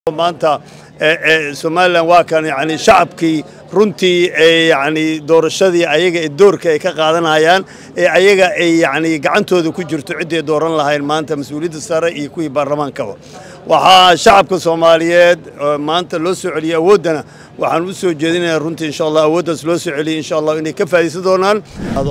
maanta Soomaaliland waa kan yani shacabkii runtii yani doorashadii ayaga doorka ay ka qaadanayaan ayaga yani gacantooda ku jirto cidii dooran lahayn maanta mas'uuliyadda sare iyo kuwii baarlamaanka waxa shacabka Soomaaliyeed maanta loo soo celiyay awoodana waxaan u soo jeedinayaa runtii insha Allah awooddaas loo soo celiyay insha Allah inay ka faa'iideysan doonaan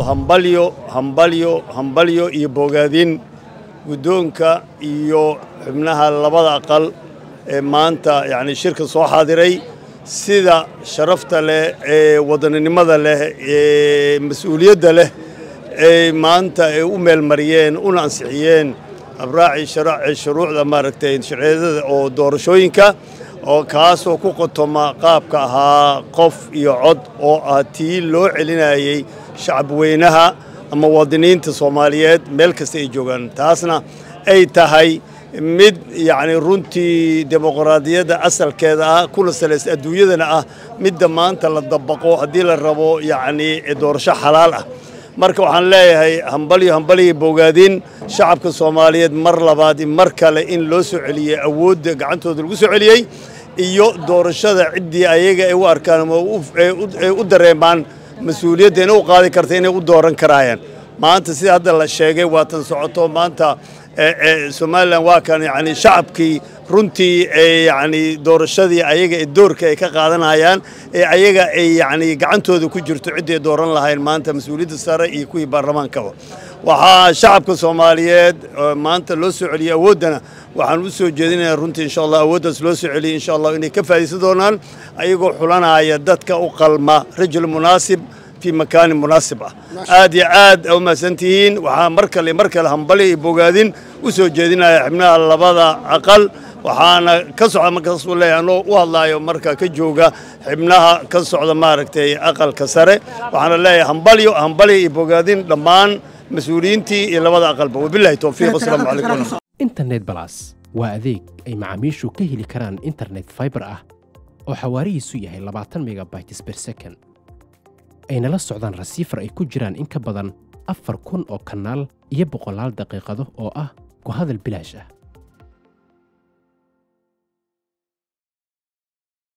hambalyo iyo bogaadin guddoonka iyo xubnaha labada aqal maanta yani shirka soo xaadiray sida sharafta leh wadaninimada leh mas'uuliyadda leh maanta u meel mariyeen una ansixiyeen abraaci shuruucda maaragtay sharciyada oo doorashooyinka oo kaas oo ku qotoma qaabka ahaa qof iyo cod oo tii loo celinayay shacab weynaha ama wadaniinta Soomaaliyeed meel kasta ay joogaan taasna ay tahay mid yani runtii dimuqraadiyadda asalkeeda kuna salaysan adduunyadana mid maanta la dabaqo hadii la rabo yani doorasho xalaal marka waxaan leeyahay hambalyo bogaadin shacabka Soomaaliyeed mar labaad mar kale in loo soo celiyay awoodda gacantooda lagu soo celiyay iyo doorashada cidii ayaga ay u arkaan u dareemaan mas'uuliyadda inay u qaadi karto inay u dooran karayaan maanta sida hadda la sheegay waa tan socoto maanta Soomaaliland waa kan yani shacabkii runtii yani doorashadii ayaga doorka ay ka qaadanayaan ayaga yani gacantooda ku jirto cidii dooran lahayn maanta mas'uuliyadda sare iyo kuwii baarlamaanka waxa shacabka Soomaaliyeed maanta loo soo celiyay awoodana waxaan u soo jeedinayaa runtii insha Allah awooddaas loo soo celiyay insha Allah inay ka faa'iideysan doonaan ayagoo xulanaya dadka u qalma rajul munaasib في مكان مناسب عاد أو ما سنتين وحامركل همبلي بوجادين وسوجدنا حمنا اللبضة أقل وحنا كسر ما كسر الله يعني والله يوم مركا كجوجا حمناها كسر ماركتي أقل كسره وحنا الله همبلي بوجادين لمان مسؤولينتي اللبضة أقل وبالله توفيق والسلام عليكم. إنترنت بلاس وأذيك أي معاميشو كهلي كران إنترنت فايبر وحواري سويه 14 ميجا بايتس بير سكند ayna la socdaan rasiifar ay ku jiraan in ka badan 4,000 oo kanaal iyo 100 daqiiqado oo ah ku hadal bilaash ah